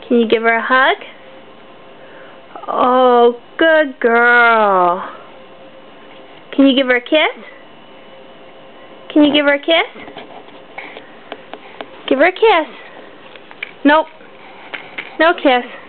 Can you give her a hug? Oh, good girl. Can you give her a kiss? Can you give her a kiss? Give her a kiss. Nope. No kiss.